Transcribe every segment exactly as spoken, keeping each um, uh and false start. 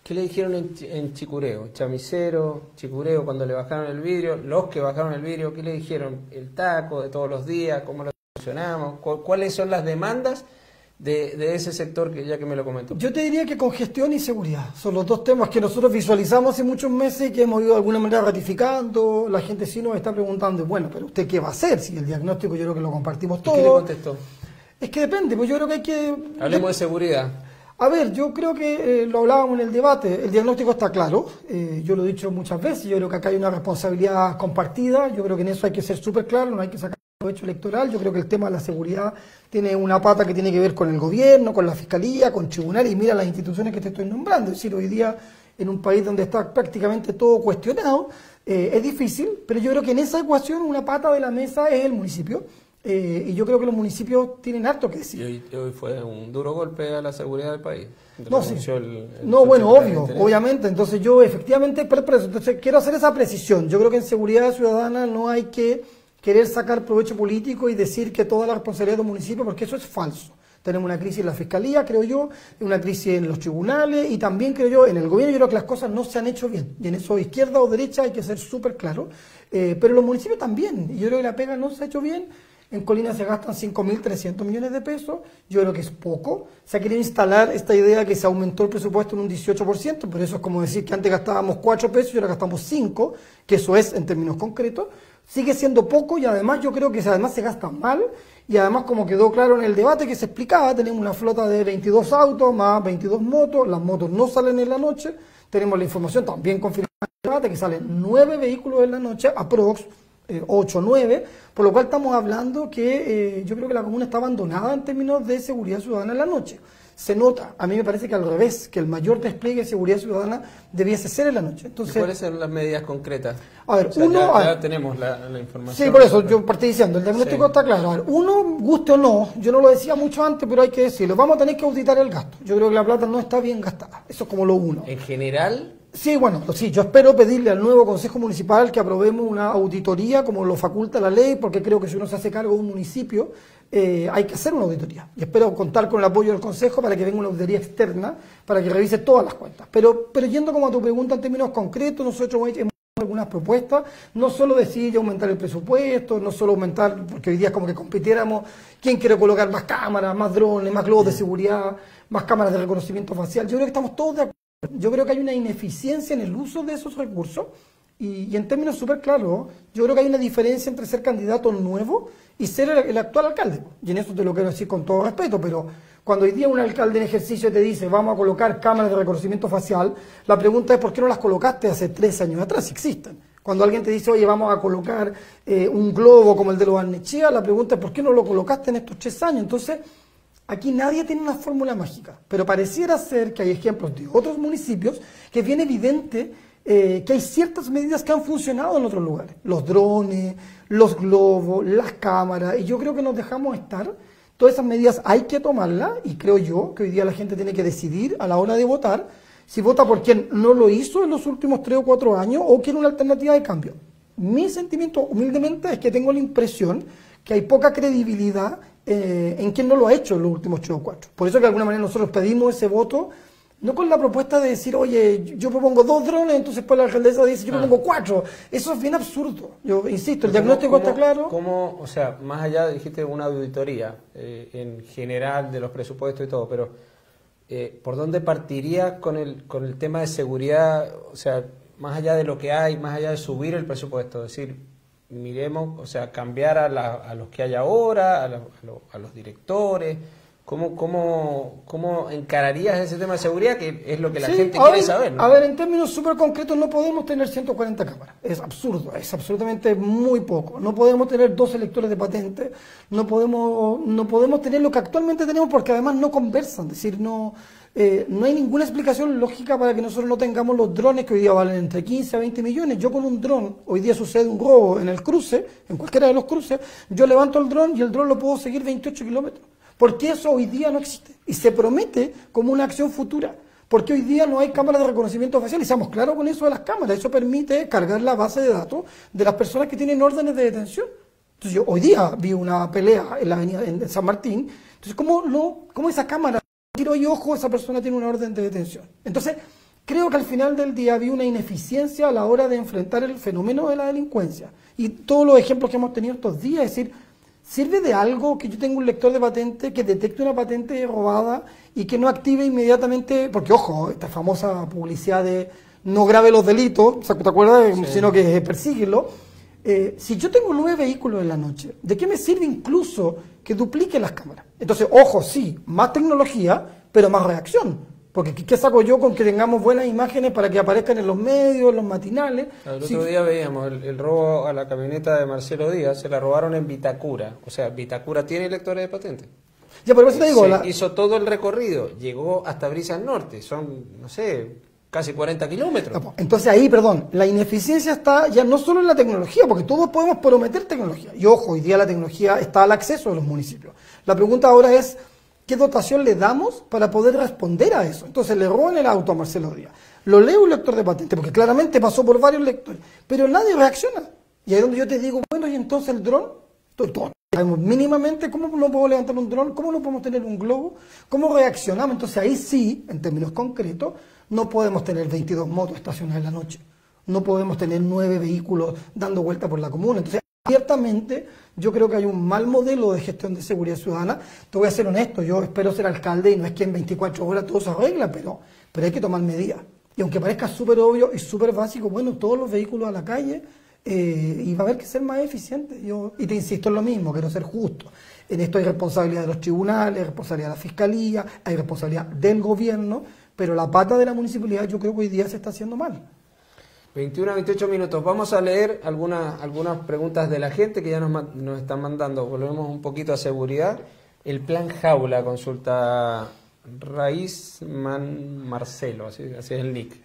¿Qué le dijeron en, en Chicureo? Chamisero, Chicureo, cuando le bajaron el vidrio, los que bajaron el vidrio, ¿qué le dijeron? El taco de todos los días, ¿cómo lo solucionamos? ¿Cuáles son las demandas de, de ese sector, que ya que me lo comentó? Yo te diría que congestión y seguridad son los dos temas que nosotros visualizamos hace muchos meses y que hemos ido de alguna manera ratificando. La gente sí nos está preguntando, bueno, pero ¿usted qué va a hacer? Si el diagnóstico yo creo que lo compartimos todos. ¿Y qué le contestó? Es que depende, pues yo creo que hay que... Hablemos de seguridad. A ver, yo creo que eh, lo hablábamos en el debate, el diagnóstico está claro, eh, yo lo he dicho muchas veces, yo creo que acá hay una responsabilidad compartida, yo creo que en eso hay que ser súper claro, no hay que sacar provecho electoral, yo creo que el tema de la seguridad tiene una pata que tiene que ver con el gobierno, con la fiscalía, con tribunales, y mira las instituciones que te estoy nombrando, es decir, hoy día en un país donde está prácticamente todo cuestionado, eh, es difícil, pero yo creo que en esa ecuación una pata de la mesa es el municipio. Eh, y yo creo que los municipios tienen harto que decir. Y hoy, hoy fue un duro golpe a la seguridad del país. No, sí. el, el no bueno, obvio, obviamente. Entonces yo efectivamente, pero, pero, entonces quiero hacer esa precisión. Yo creo que en seguridad ciudadana no hay que querer sacar provecho político y decir que toda la responsabilidad de los municipios, porque eso es falso. Tenemos una crisis en la fiscalía, creo yo, una crisis en los tribunales y también creo yo en el gobierno. Yo creo que las cosas no se han hecho bien. Y en eso, izquierda o derecha, hay que ser súper claro. Eh, pero los municipios también. Y yo creo que la pega no se ha hecho bien. En Colina se gastan cinco mil trescientos millones de pesos, yo creo que es poco. Se ha querido instalar esta idea que se aumentó el presupuesto en un dieciocho por ciento, pero eso es como decir que antes gastábamos cuatro pesos y ahora gastamos cinco, que eso es en términos concretos. Sigue siendo poco y además yo creo que además se gasta mal y además, como quedó claro en el debate que se explicaba, tenemos una flota de veintidós autos más veintidós motos, las motos no salen en la noche, tenemos la información también confirmada en el debate que salen nueve vehículos en la noche, aprox, Eh, ocho o nueve, por lo cual estamos hablando que eh, yo creo que la comuna está abandonada en términos de seguridad ciudadana en la noche. Se nota, a mí me parece que al revés, que el mayor despliegue de seguridad ciudadana debiese ser en la noche. Entonces, ¿y cuáles son las medidas concretas? A ver, o sea, uno... Ya, a ya ver, tenemos la, la información. Sí, por eso yo partí diciendo, el diagnóstico Sí. está claro. A ver, uno, guste o no, yo no lo decía mucho antes, pero hay que decirlo, vamos a tener que auditar el gasto. Yo creo que la plata no está bien gastada, eso es como lo uno. En general... Sí, bueno, sí, yo espero pedirle al nuevo Consejo Municipal que aprobemos una auditoría como lo faculta la ley, porque creo que si uno se hace cargo de un municipio, eh, hay que hacer una auditoría. Y espero contar con el apoyo del Consejo para que venga una auditoría externa, para que revise todas las cuentas. Pero, pero yendo como a tu pregunta en términos concretos, nosotros hemos hecho algunas propuestas, no solo decir aumentar el presupuesto, no solo aumentar, porque hoy día es como que compitiéramos, quién quiere colocar más cámaras, más drones, más globos de seguridad, más cámaras de reconocimiento facial. Yo creo que estamos todos de acuerdo. Yo creo que hay una ineficiencia en el uso de esos recursos y, y en términos súper claros, yo creo que hay una diferencia entre ser candidato nuevo y ser el, el actual alcalde. Y en eso te lo quiero decir con todo respeto, pero cuando hoy día un alcalde en ejercicio te dice vamos a colocar cámaras de reconocimiento facial, la pregunta es ¿por qué no las colocaste hace tres años atrás? Si existen. Cuando alguien te dice, oye, vamos a colocar eh, un globo como el de los Barnechea, la pregunta es ¿por qué no lo colocaste en estos tres años? Entonces, aquí nadie tiene una fórmula mágica, pero pareciera ser que hay ejemplos de otros municipios que es bien evidente eh, que hay ciertas medidas que han funcionado en otros lugares. Los drones, los globos, las cámaras, y yo creo que nos dejamos estar. Todas esas medidas hay que tomarlas y creo yo que hoy día la gente tiene que decidir a la hora de votar si vota por quien no lo hizo en los últimos tres o cuatro años o quiere una alternativa de cambio. Mi sentimiento humildemente es que tengo la impresión que hay poca credibilidad Eh, en quien no lo ha hecho en los últimos tres o cuatro. Por eso que de alguna manera nosotros pedimos ese voto, no con la propuesta de decir, oye, yo propongo dos drones, entonces después la alcaldesa dice, yo ah. propongo cuatro. Eso es bien absurdo. Yo insisto, el diagnóstico ¿Cómo, está claro. ¿Cómo, o sea, más allá, dijiste una auditoría eh, en general de los presupuestos y todo, pero eh, ¿por dónde partirías con el, con el tema de seguridad? O sea, más allá de lo que hay, más allá de subir el presupuesto, es decir, miremos, o sea, cambiar a, la, a los que hay ahora, a, la, a, lo, a los directores. ¿Cómo, cómo, ¿Cómo encararías ese tema de seguridad? Que es lo que la sí, gente quiere ver, saber, ¿no? A ver, en términos súper concretos, no podemos tener ciento cuarenta cámaras. Es absurdo, es absolutamente muy poco. No podemos tener dos electores de patente, no podemos, no podemos tener lo que actualmente tenemos porque además no conversan. Es decir, no, eh, no hay ninguna explicación lógica para que nosotros no tengamos los drones que hoy día valen entre quince a veinte millones. Yo con un dron, hoy día sucede un robo en el cruce, en cualquiera de los cruces, yo levanto el dron y el dron lo puedo seguir veintiocho kilómetros. Porque eso hoy día no existe y se promete como una acción futura. Porque hoy día no hay cámaras de reconocimiento facial y seamos claros con eso de las cámaras. Eso permite cargar la base de datos de las personas que tienen órdenes de detención. Entonces yo hoy día vi una pelea en la avenida en San Martín. Entonces, ¿cómo, no, cómo esa cámara tiro y ojo, esa persona tiene una orden de detención? Entonces, creo que al final del día había una ineficiencia a la hora de enfrentar el fenómeno de la delincuencia. Y todos los ejemplos que hemos tenido estos días, es decir, ¿sirve de algo que yo tenga un lector de patente que detecte una patente robada y que no active inmediatamente? Porque, ojo, esta famosa publicidad de no grave los delitos, ¿te acuerdas? Sí. Sino que persíguelo. Eh, si yo tengo nueve vehículos en la noche, ¿de qué me sirve incluso que duplique las cámaras? Entonces, ojo, sí, más tecnología, pero más reacción. Porque ¿qué saco yo con que tengamos buenas imágenes para que aparezcan en los medios, en los matinales? El otro sí. día veíamos el, el robo a la camioneta de Marcelo Díaz, se la robaron en Vitacura. O sea, Vitacura tiene lectores de patente. Ya, por eso te digo, se la... hizo todo el recorrido, llegó hasta Brisas Norte, son, no sé, casi cuarenta kilómetros. Entonces ahí, perdón, la ineficiencia está ya no solo en la tecnología, porque todos podemos prometer tecnología. Y ojo, hoy día la tecnología está al acceso de los municipios. La pregunta ahora es, ¿qué dotación le damos para poder responder a eso? Entonces le roban el auto a Marcelo Díaz, lo lee un lector de patente, porque claramente pasó por varios lectores, pero nadie reacciona. Y ahí es donde yo te digo, bueno, y entonces el dron, todos sabemos mínimamente cómo no podemos levantar un dron, cómo no podemos tener un globo, cómo reaccionamos. Entonces ahí sí, en términos concretos, no podemos tener veintidós motos estacionadas en la noche, no podemos tener nueve vehículos dando vuelta por la comuna. Entonces, ciertamente, yo creo que hay un mal modelo de gestión de seguridad ciudadana. Te voy a ser honesto, yo espero ser alcalde y no es que en veinticuatro horas todo se arregla, pero, pero hay que tomar medidas. Y aunque parezca súper obvio y súper básico, bueno, todos los vehículos a la calle, eh, y va a haber que ser más eficiente. Yo, y te insisto en lo mismo, quiero ser justo. En esto hay responsabilidad de los tribunales, hay responsabilidad de la fiscalía, hay responsabilidad del gobierno, pero la pata de la municipalidad yo creo que hoy día se está haciendo mal. veintiuno a veintiocho minutos. Vamos a leer algunas, algunas preguntas de la gente que ya nos, nos están mandando. Volvemos un poquito a seguridad. El plan Jaula, consulta Raízman Marcelo, así, así es el nick.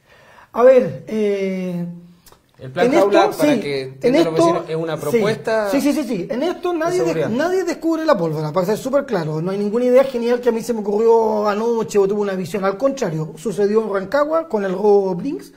A ver, eh, el plan Jaula, esto, para sí, que entiendan los vecinos, es una propuesta. Sí, sí, sí, sí. En esto nadie, de de, nadie descubre la pólvora, para ser súper claro. No hay ninguna idea genial que a mí se me ocurrió anoche o tuve una visión. Al contrario, sucedió en Rancagua con el robo Brinks.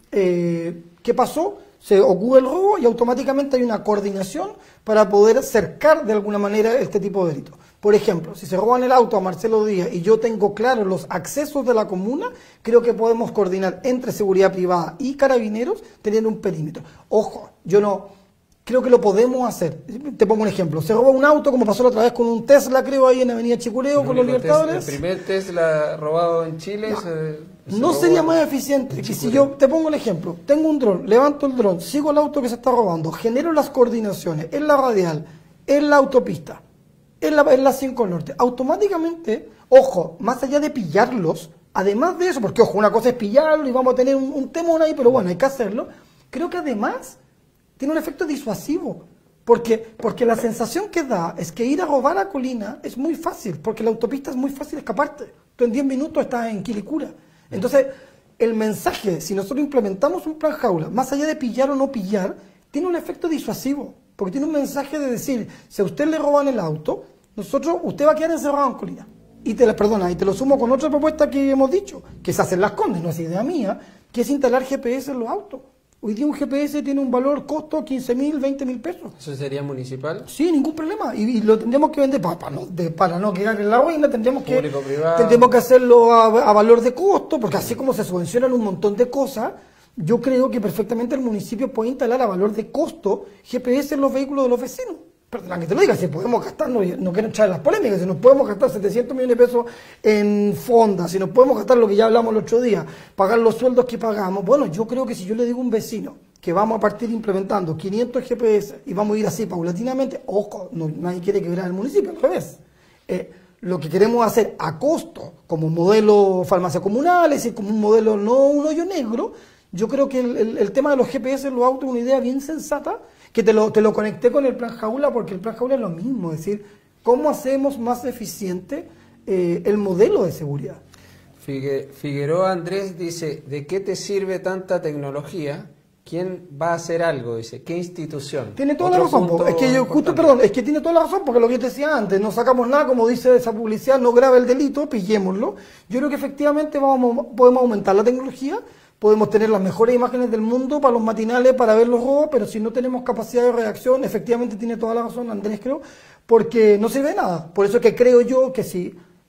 Eh, ¿Qué pasó? Se ocurre el robo y automáticamente hay una coordinación para poder cercar de alguna manera este tipo de delitos. Por ejemplo, si se roban el auto a Marcelo Díaz y yo tengo claros los accesos de la comuna, creo que podemos coordinar entre seguridad privada y carabineros teniendo un perímetro. Ojo, yo no... Creo que lo podemos hacer. Te pongo un ejemplo. Se roba un auto, como pasó la otra vez con un Tesla, creo, ahí en Avenida Chicureo, con los Libertadores. El primer Tesla robado en Chile... No, se, se no sería más eficiente que si yo, te pongo el ejemplo, tengo un dron, levanto el dron, sigo el auto que se está robando, genero las coordinaciones en la radial, en la autopista, en la, en la cinco Norte. Automáticamente, ojo, más allá de pillarlos, además de eso, porque ojo, una cosa es pillarlo y vamos a tener un, un temor ahí, pero bueno, hay que hacerlo. Creo que además... tiene un efecto disuasivo, porque, porque la sensación que da es que ir a robar a Colina es muy fácil, porque la autopista es muy fácil escaparte. Tú en diez minutos estás en Quilicura. Entonces, el mensaje, si nosotros implementamos un plan Jaula, más allá de pillar o no pillar, tiene un efecto disuasivo, porque tiene un mensaje de decir, si a usted le roban el auto, nosotros, usted va a quedar encerrado en Colina. Y te, perdona, y te lo sumo con otra propuesta que hemos dicho, que es hacer las Condes, no es idea mía, que es instalar G P S en los autos. Hoy día un G P S tiene un valor, costo quince mil, veinte mil pesos. ¿Eso sería municipal? Sí, ningún problema. Y, y lo tendríamos que vender para, para, no, de, para no quedar en la ruina, tendríamos que, público, privado. Tendríamos que hacerlo a, a valor de costo, porque así como se subvencionan un montón de cosas, yo creo que perfectamente el municipio puede instalar a valor de costo G P S en los vehículos de los vecinos. Perdón que te lo diga, si podemos gastar, no, no quiero echar las polémicas, si nos podemos gastar setecientos millones de pesos en fondas, si nos podemos gastar lo que ya hablamos el otro día, pagar los sueldos que pagamos, bueno, yo creo que si yo le digo a un vecino que vamos a partir implementando quinientos G P S y vamos a ir así paulatinamente, ojo, no, nadie quiere quebrar el municipio, al revés. Eh, lo que queremos hacer a costo, como un modelo farmacia comunal, es decir, como un modelo no un hoyo negro, yo creo que el, el, el tema de los G P S en los autos es una idea bien sensata, que te lo, te lo conecté con el plan Jaula, porque el plan Jaula es lo mismo, es decir, ¿cómo hacemos más eficiente eh, el modelo de seguridad? Figue, Figueroa Andrés dice, ¿de qué te sirve tanta tecnología? ¿Quién va a hacer algo? Dice, ¿qué institución? Tiene toda la razón, es que yo, justo, perdón, es que tiene toda la razón, porque lo que yo te decía antes, no sacamos nada, como dice esa publicidad, no grave el delito, pillémoslo. Yo creo que efectivamente vamos, podemos aumentar la tecnología, podemos tener las mejores imágenes del mundo para los matinales, para ver los robos, pero si no tenemos capacidad de reacción, efectivamente tiene toda la razón Andrés, creo, porque no sirve de nada. Por eso es que creo yo que si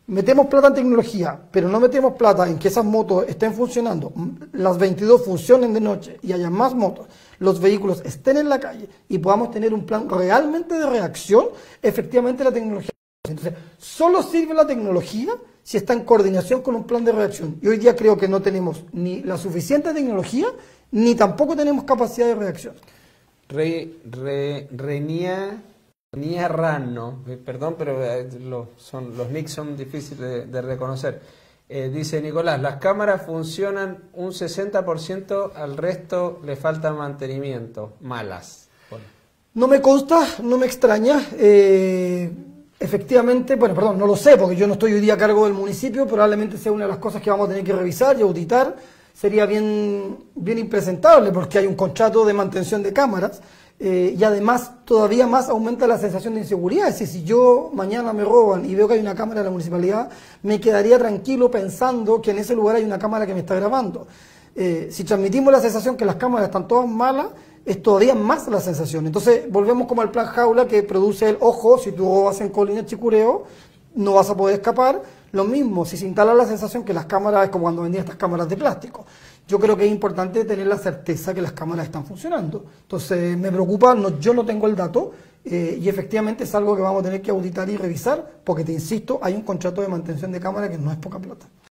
metemos plata en tecnología, pero no metemos plata en que esas motos estén funcionando, las veintidós funcionen de noche y haya más motos, los vehículos estén en la calle y podamos tener un plan realmente de reacción, efectivamente la tecnología. Entonces, solo sirve la tecnología si está en coordinación con un plan de reacción. Y hoy día creo que no tenemos ni la suficiente tecnología, ni tampoco tenemos capacidad de reacción. Re, re, Renia, Renia Rano, perdón, pero eh, lo, son, los nicks son difíciles de, de reconocer. Eh, dice Nicolás, las cámaras funcionan un sesenta por ciento, al resto le falta mantenimiento. Malas. Bueno. No me consta, no me extraña. Eh, efectivamente, bueno, perdón, no lo sé, porque yo no estoy hoy día a cargo del municipio, probablemente sea una de las cosas que vamos a tener que revisar y auditar. Sería bien, bien impresentable porque hay un contrato de mantención de cámaras eh, y además todavía más aumenta la sensación de inseguridad. Es decir, si yo mañana me roban y veo que hay una cámara de la municipalidad, me quedaría tranquilo pensando que en ese lugar hay una cámara que me está grabando. Eh, si transmitimos la sensación que las cámaras están todas malas, es todavía más la sensación. Entonces volvemos como al plan jaula que produce el ojo, si tú robas en Colina Chicureo, no vas a poder escapar. Lo mismo, si se instala la sensación que las cámaras, es como cuando vendían estas cámaras de plástico. Yo creo que es importante tener la certeza que las cámaras están funcionando. Entonces, me preocupa, no, yo no tengo el dato eh, y efectivamente es algo que vamos a tener que auditar y revisar porque, te insisto, hay un contrato de mantención de cámara que no es poca plata.